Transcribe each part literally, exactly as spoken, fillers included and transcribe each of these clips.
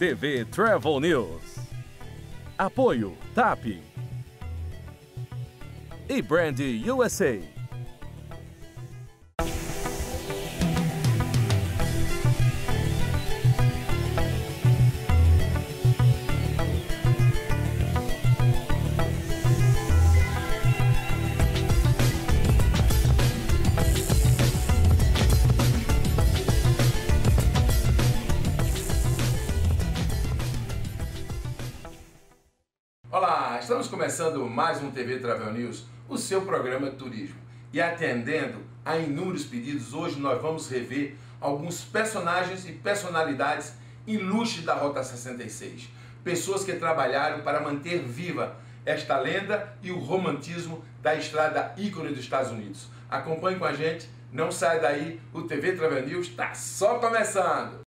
T V Travel News. Apoio TAP e Brand U S A. Olá, estamos começando mais um T V Travel News, o seu programa de turismo. E atendendo a inúmeros pedidos, hoje nós vamos rever alguns personagens e personalidades ilustres da Rota sessenta e seis. Pessoas que trabalharam para manter viva esta lenda e o romantismo da estrada ícone dos Estados Unidos. Acompanhe com a gente, não saia daí, o T V Travel News está só começando!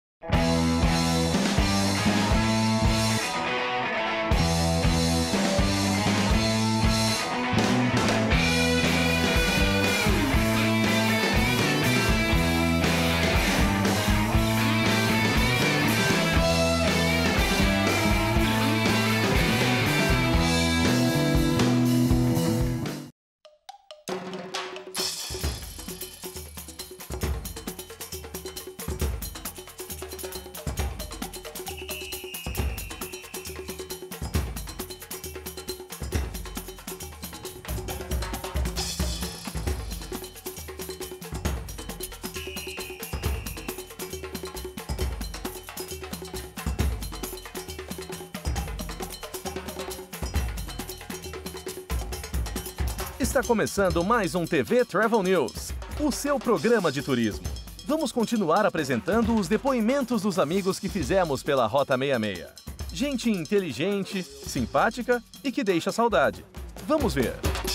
Está começando mais um T V Travel News, o seu programa de turismo. Vamos continuar apresentando os depoimentos dos amigos que fizemos pela Rota sessenta e seis. Gente inteligente, simpática e que deixa saudade. Vamos ver.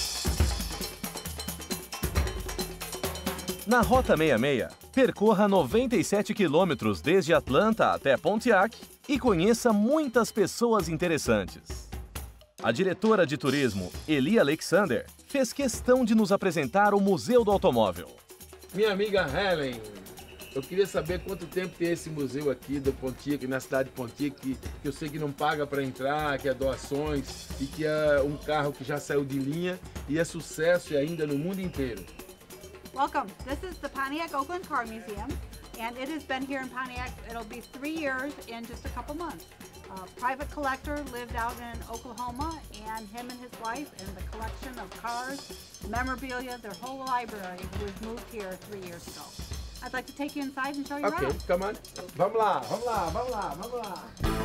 Na Rota sessenta e seis, percorra noventa e sete quilômetros desde Atlanta até Pontiac e conheça muitas pessoas interessantes. A diretora de turismo, Eli Alexander, fez questão de nos apresentar o Museu do Automóvel. Minha amiga Helen, eu queria saber quanto tempo tem esse museu aqui do Pontiac, na cidade de Pontiac, que, que eu sei que não paga para entrar, que é doações e que é um carro que já saiu de linha e é sucesso e ainda no mundo inteiro. Welcome. This is the Pontiac Oakland Car Museum, and it has been here in Pontiac. It'll be three years in just a couple months. A private collector lived out in Oklahoma, and him and his wife and the collection of cars, memorabilia, their whole library was moved here three years ago. I'd like to take you inside and show you Ok, around. come on. Vamos lá, vamos lá, vamos lá, vamos lá.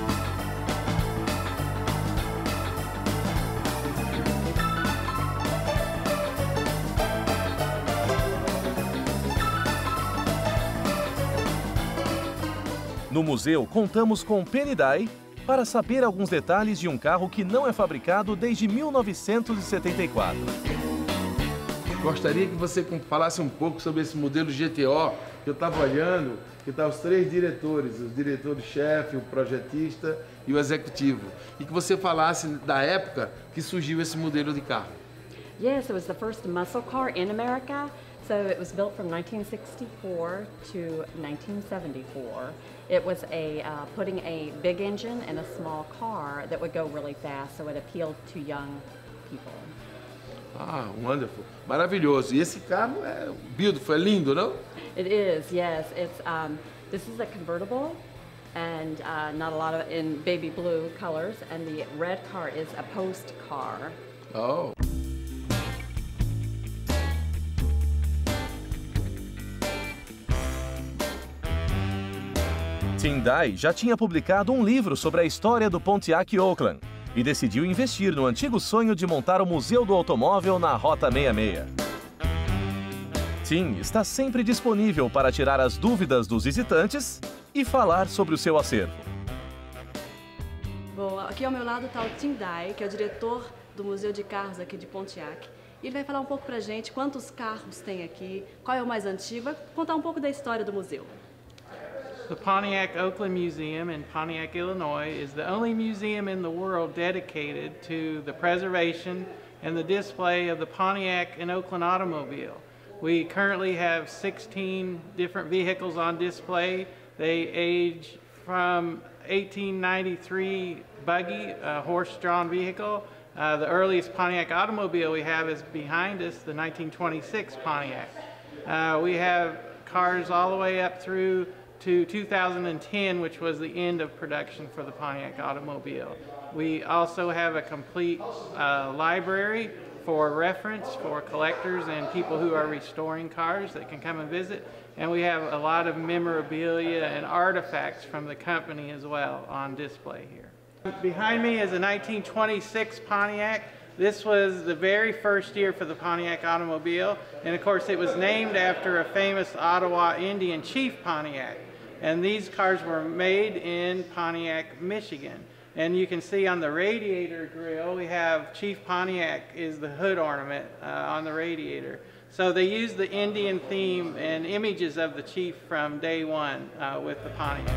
No museu, contamos com Penny Dye para saber alguns detalhes de um carro que não é fabricado desde mil novecentos e setenta e quatro. Gostaria que você falasse um pouco sobre esse modelo G T O que eu estava olhando, que está os três diretores, o diretor-chefe, o projetista e o executivo. E que você falasse da época que surgiu esse modelo de carro. Yes, it was the first muscle car in America. So it was built from nineteen sixty-four to nineteen seventy-four. It was a uh, putting a big engine in a small car that would go really fast, so it appealed to young people. Ah, wonderful. Maravilhoso. E esse carro é beautiful, é lindo, não? It is, yes. It's um, this is a convertible, and uh, not a lot of in baby blue colors, and the red car is a post car. Oh. Tim Dye já tinha publicado um livro sobre a história do Pontiac Oakland e decidiu investir no antigo sonho de montar o Museu do Automóvel na Rota sessenta e seis. Tim está sempre disponível para tirar as dúvidas dos visitantes e falar sobre o seu acervo. Bom, aqui ao meu lado está o Tim Dye, que é o diretor do Museu de Carros aqui de Pontiac. E ele vai falar um pouco pra gente quantos carros tem aqui, qual é o mais antigo, vai contar um pouco da história do museu. The Pontiac Oakland Museum in Pontiac, Illinois is the only museum in the world dedicated to the preservation and the display of the Pontiac and Oakland automobile. We currently have sixteen different vehicles on display. They age from eighteen ninety-three buggy, a horse-drawn vehicle. Uh, the earliest Pontiac automobile we have is behind us, the nineteen twenty-six Pontiac. Uh, we have cars all the way up through to two thousand ten, which was the end of production for the Pontiac automobile. We also have a complete uh, library for reference for collectors and people who are restoring cars that can come and visit. And we have a lot of memorabilia and artifacts from the company as well on display here. Behind me is a nineteen twenty-six Pontiac. This was the very first year for the Pontiac automobile, and of course it was named after a famous Ottawa Indian chief, Pontiac. And these cars were made in Pontiac, Michigan. And you can see on the radiator grille, we have Chief Pontiac is the hood ornament uh, on the radiator. So they use the Indian theme and images of the chief from day one uh, with the Pontiac.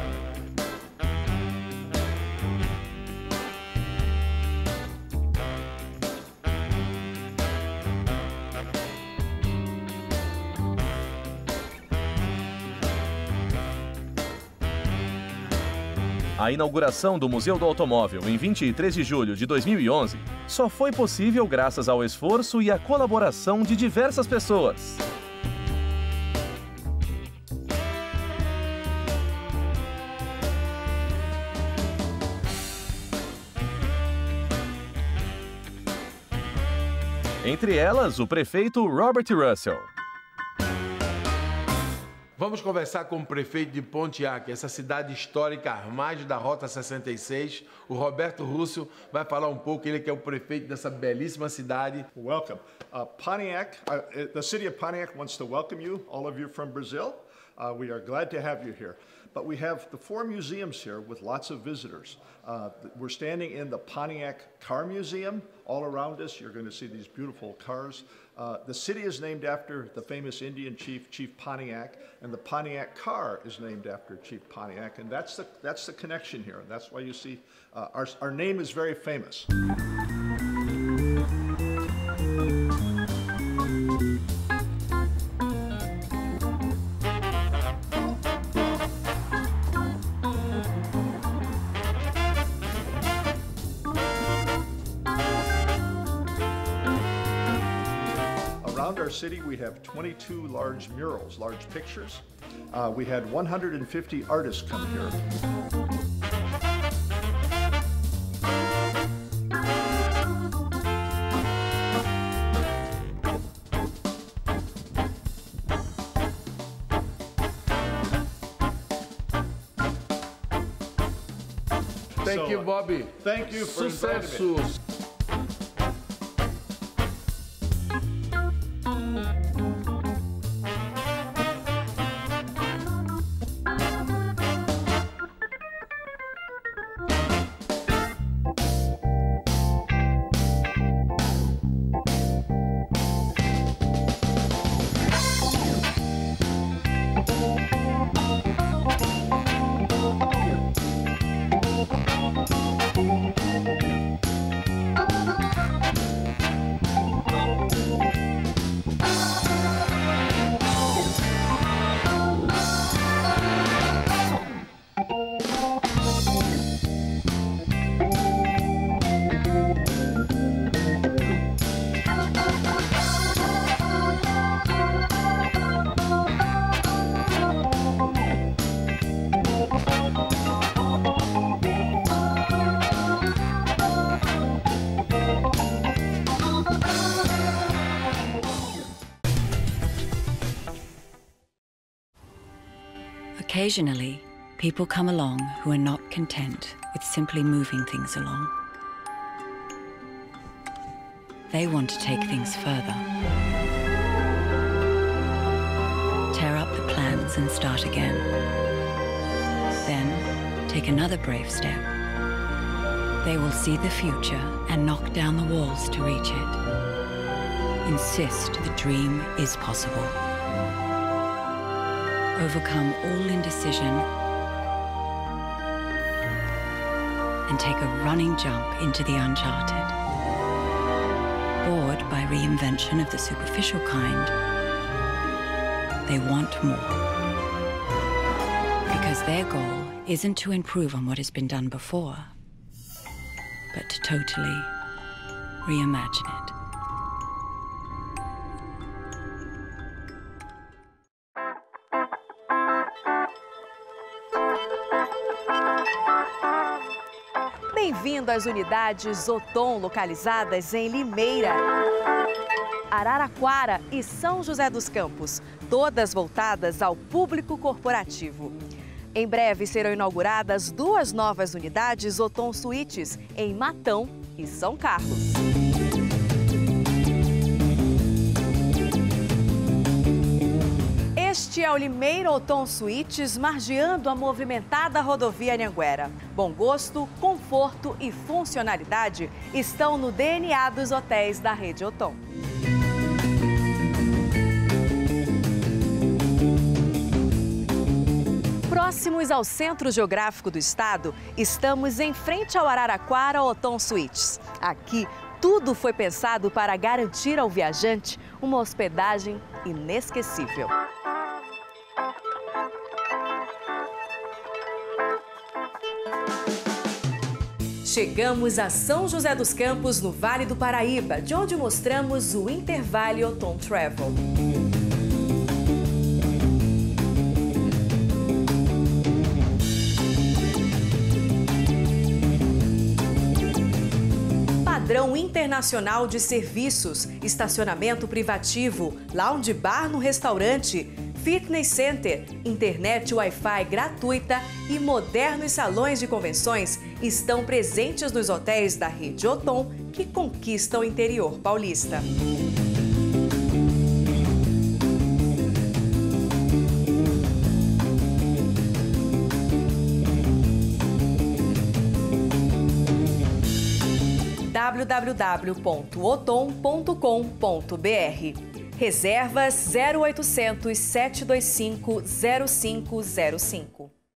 A inauguração do Museu do Automóvel em vinte e três de julho de dois mil e onze só foi possível graças ao esforço e à colaboração de diversas pessoas. Entre elas, o prefeito Robert Russell. Vamos conversar com o prefeito de Pontiac, essa cidade histórica à margem da Rota sessenta e seis. O Roberto Russell vai falar um pouco, ele que é o prefeito dessa belíssima cidade. Welcome. Uh, Pontiac, uh, the city of Pontiac wants to welcome you, all of you from Brazil. Uh, we are glad to have you here. But we have the four museums here with lots of visitors. Uh, we're standing in the Pontiac Car Museum. All around us, you're going to see these beautiful cars. Uh, the city is named after the famous Indian chief, Chief Pontiac, and the Pontiac car is named after Chief Pontiac, and that's the, that's the connection here. And that's why you see uh, our, our name is very famous. Around our city, we have twenty-two large murals, large pictures. Uh, we had one hundred fifty artists come here. Thank So, you, Bobby. Thank you for inviting me. Sucesso. Occasionally, people come along who are not content with simply moving things along. They want to take things further. Tear up the plans and start again. Then, take another brave step. They will see the future and knock down the walls to reach it. Insist the dream is possible. Overcome all indecision and take a running jump into the uncharted. Bored by reinvention of the superficial kind, they want more. Because their goal isn't to improve on what has been done before, but to totally reimagine it. Bem-vindo às unidades Othon localizadas em Limeira, Araraquara e São José dos Campos, todas voltadas ao público corporativo. Em breve serão inauguradas duas novas unidades Othon Suites em Matão e São Carlos. Este é o Limeira Othon Suites, margeando a movimentada rodovia Anhanguera. Bom gosto, conforto e funcionalidade estão no D N A dos hotéis da rede Othon. Próximos ao centro geográfico do estado, estamos em frente ao Araraquara Othon Suites. Aqui, tudo foi pensado para garantir ao viajante uma hospedagem inesquecível. Chegamos a São José dos Campos, no Vale do Paraíba, de onde mostramos o Intervale Othon Travel. Padrão internacional de serviços, estacionamento privativo, lounge bar no restaurante, fitness center, internet Wi-Fi gratuita e modernos salões de convenções estão presentes nos hotéis da rede Othon, que conquistam o interior paulista. w w w ponto othon ponto com ponto b r. Reservas zero oitocentos, sete dois cinco, zero cinco zero cinco.